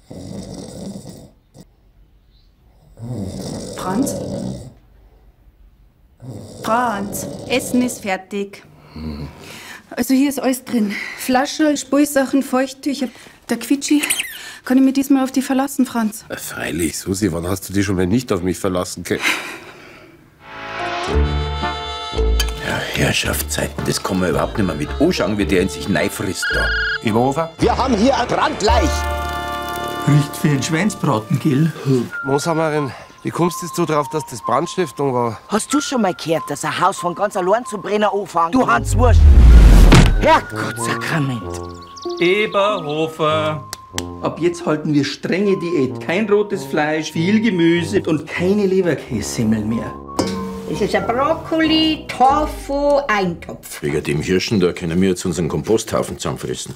Franz? Franz, Essen ist fertig. Also hier ist alles drin. Flasche, Spulsachen, Feuchttücher. Der Quitschi. Kann ich mich diesmal auf dich verlassen, Franz? Freilich, Susi, wann hast du dich schon mal nicht auf mich verlassen können? Ja, Herrschaftszeiten, das kann man überhaupt nicht mehr mit anschauen, wie der in sich neifrisst da. Eberhofer? Wir haben hier ein Brandleich. Riecht wie ein Schweinsbraten, gell? Mooshammerin, wie kommst du drauf, dass das Brandstiftung war? Hast du schon mal gehört, dass ein Haus von ganz allein zu brennen anfängt? Du Hans Wurst! Herrgottsakrament! Eberhofer. Ab jetzt halten wir strenge Diät. Kein rotes Fleisch, viel Gemüse und keine Leberkässemmel mehr. Das ist ein Brokkoli, Tofu, Eintopf. Wegen dem Hirschen da können wir jetzt unseren Komposthaufen zusammenfressen.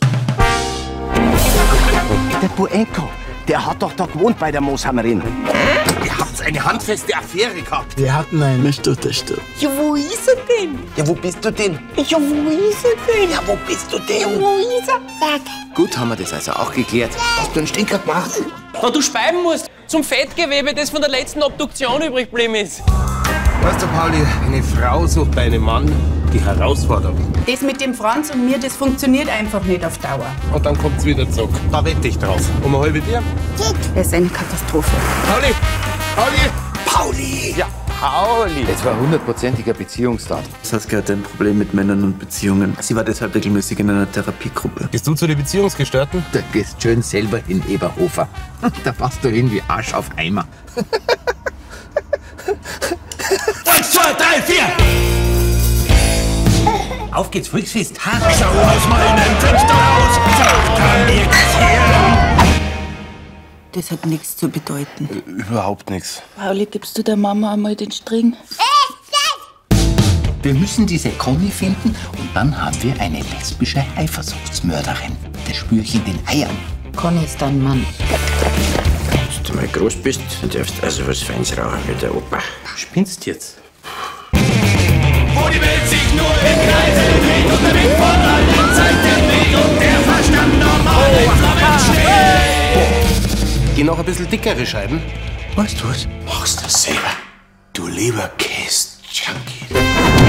Der Buenko, der hat doch da gewohnt bei der Mooshammerin. Ihr habt eine handfeste Affäre gehabt. Wir hatten einen Nicht-Unterstütz. Ja, wo ist er denn? Ja, wo bist du denn? Ja, wo ist er denn? Ja, wo bist du denn? Wo ist er? Sag. Gut, haben wir das also auch geklärt. Hast du einen Stinker gemacht? Da du speiben musst zum Fettgewebe, das von der letzten Obduktion übrig geblieben ist. Weißt du, Pauli, eine Frau sucht bei einem Mann die Herausforderung. Das mit dem Franz und mir, das funktioniert einfach nicht auf Dauer. Und dann kommt's wieder zurück. Da wette ich drauf. Um eine halbe Bier? Er ist eine Katastrophe. Pauli! Pauli! Pauli! Ja, Pauli! Es war 100%iger Beziehungsstart. Saskia hat ein Problem mit Männern und Beziehungen. Sie war deshalb regelmäßig in einer Therapiegruppe. Gehst du zu den Beziehungsgestörten? Da gehst schön selber hin, Eberhofer. Da passt du hin wie Arsch auf Eimer. 1, 2, 3, 4! Auf geht's, Volksfest! Schau aus meinem Fenster raus! Sag da nichts hier! Das hat nichts zu bedeuten. Überhaupt nichts. Pauli, gibst du der Mama einmal den String? Wir müssen diese Conny finden und dann haben wir eine lesbische Eifersuchtsmörderin. Das spüre ich in den Eiern. Conny ist dein Mann. Wenn du mal groß bist, dann darfst du also was Feins rauchen wie der Opa. Spinnst jetzt? Wo die Welt sich nur im Kreise dreht und der Wind von allen Seiten weht und der Verstand normal in Flammen steht. Geh noch ein bisschen dickere Scheiben. Weißt du was? Machst du selber, du lieber Käse-Junkie.